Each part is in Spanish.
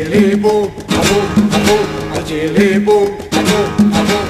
Achilibu, abu, abu, achilibu, abu, abu.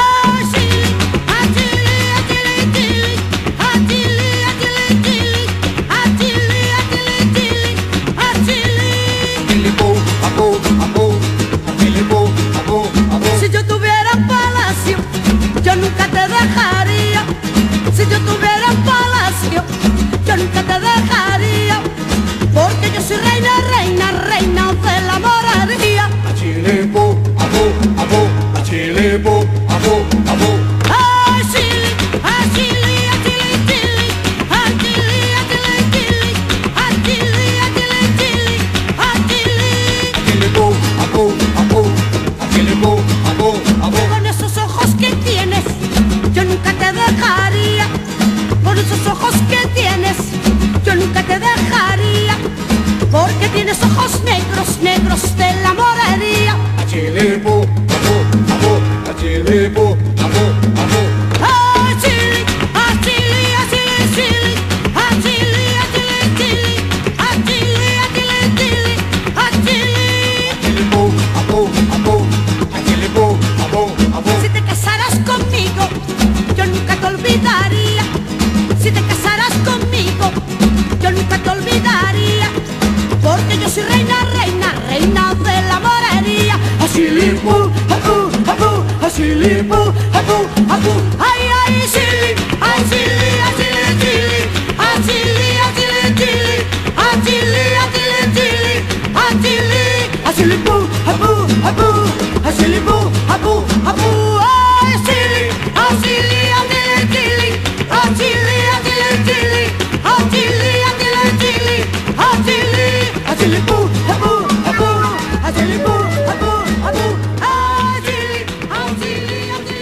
Si yo tuviera palacio, yo nunca te dejaría. Si yo tuviera palacio, yo nunca te dejaría. Porque yo soy reina, reina, reina de la moraría. Achilibu, abu, abu, achilibu, abu, abu. Achili, achili, achili, achili, achili, achili, achili, achili, achili. Achilibu, abu, abu, achilibu, abu, abu. Con esos ojos que tienes, yo nunca te dejaría. Con esos ojos que tienes, yo nunca te dejaría. Porque tienes ojos negros, negros de la morería. Achilibu, abu, abu, achilibu, abu, abu. Achili, achili, achili, achili, achili, achili, achili, achili, achili. Achilibu, abu, abu, achilibu, abu, abu. Si te casaras conmigo, yo nunca te olvidaría. Si te casaras conmigo, yo nunca te olvidaría. Porque yo soy reina, reina, reina de la morería. Achilibu, abu, abu, achilibu, abu, abu. Ay, ay, chili, ay, chili, ay, chili, chili, ay, chili, ay, chili, chili, ay, chili, chili, ay, chili. Achilibu, abu, abu, achilibu, abu, abu. Ay, chili, ay, chili, ay, chili, ay, chili, chili, ay, chili, chili, ay, chili. Achilibu, abu, abu, achilibu, abu, abu. Ay, chili, ay, chili,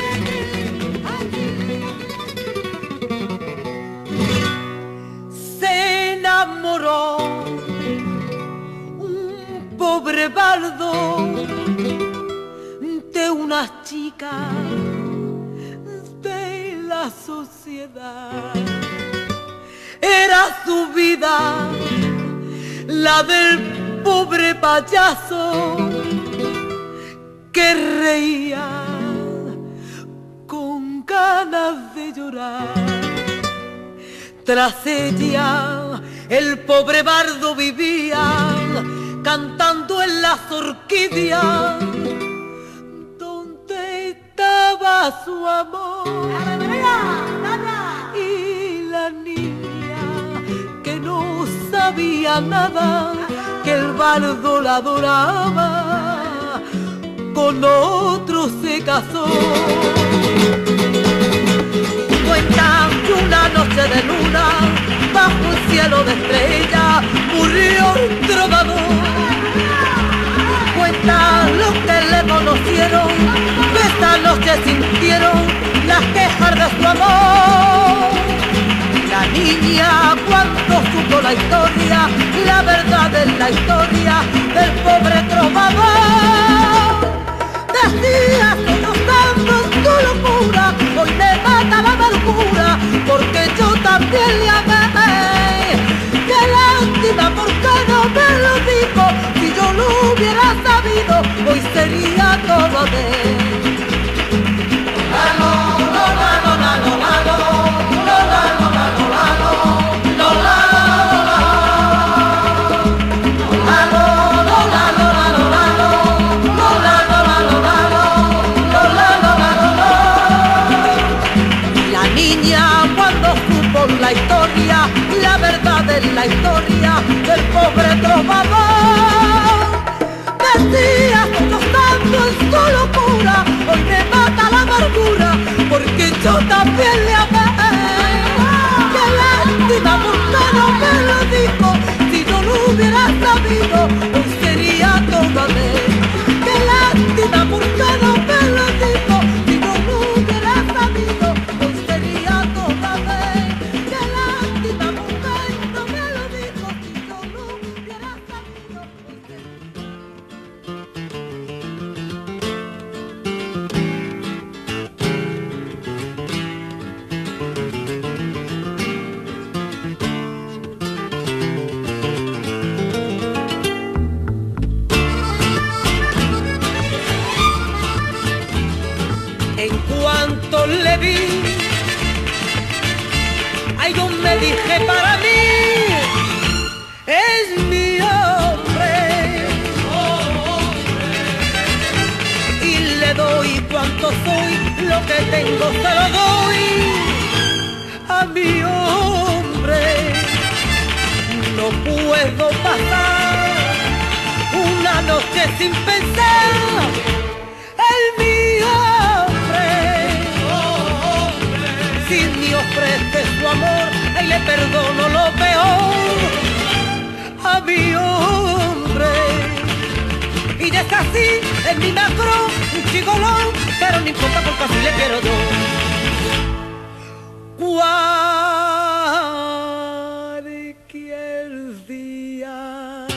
ay, chili. Se enamoró un pobre bardo de una chica de la sociedad. Era su vida la del pobre payaso que reía con ganas de llorar. Tras ella el pobre bardo vivía cantando en las orquídeas donde estaba su amor. Y la niña que no sabía nada, que el bardo la adoraba, con otro se casó. Cuentan que una noche de luna, bajo un cielo de estrellas, murió un trovador. Cuentan los que le conocieron, que esta noche sintieron las quejas de su amor. La niña cuando supo la historia, la verdad es la historia del pobre trovador. Decía sollozando en tu locura, hoy me mata la amargura, porque yo también le amé. Qué lástima, porque no me lo dijo, si yo lo hubiera sabido, hoy sería todo de él. La historia, la verdad es la historia del pobre trovador. Decía sollozando en su locura, hoy me mata la amargura, porque yo también le amé. Qué lástima, porque no me lo dijo, si yo lo hubiera sabido, hoy sería toda de él. Qué lástima, porque no me lo dijo, si yo lo hubiera sabido, hoy sería toda de él. Qué lástima, porque no me lo dijo, si yo lo hubiera sabido. le vi, ay, yo me dije para mí, es mi hombre. Y le doy cuanto soy, lo que tengo se lo doy a mi hombre. No puedo pasar una noche sin pensar en mi hombre. Si me ofrece su amor, ahí le perdono lo peor a mi hombre. Y ya está así, es mi macro, un chigolón, pero no importa porque así le quiero yo. Cualquier día,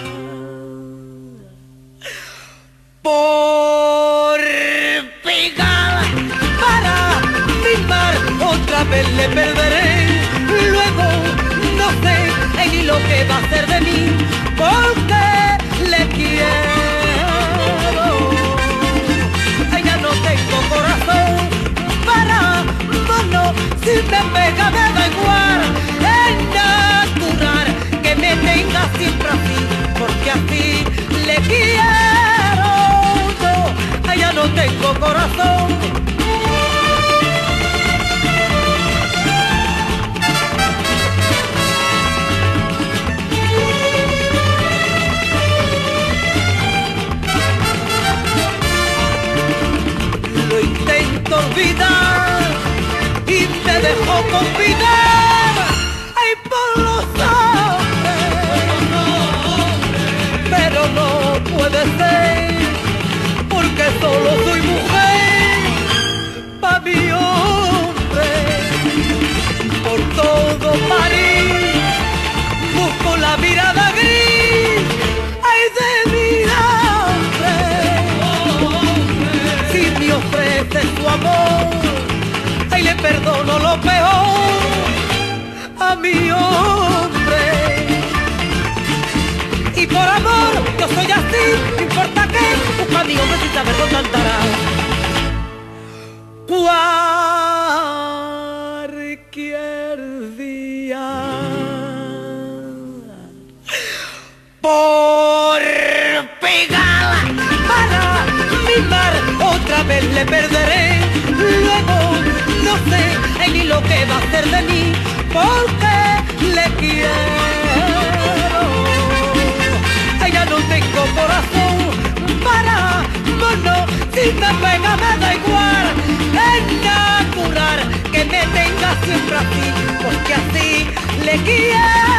por pegar para firmar, otra vez le perderé. Luego no sé ni lo que va a hacer de mí, porque le quiero. Ay, ya no tengo corazón para mono, si me pega me da igual. Es natural que me tenga siempre así, porque así le quiero yo. Ay, ya no tengo corazón. Lo intento olvidar y me dejo convidar, ay, por los hombres, pero no puede ser, porque solo soy mujer pa' mi hombre. Por todo París busco la mirada gris, ay, de mi hombre. Si me ofrece su amor, ay, le perdono lo peor a mi hombre. Y por amor yo soy así, no importa qué, busco a mi hombre sin saber dónde andará. Cualquier día, por pegar para mimar, otra vez le perderé. Luego no sé ni lo que va a hacer de mí, porque le quiero. Ay, ya no tengo corazón para mono, si me pega me da igual. Es natural que me tenga siempre así, porque así le quiero.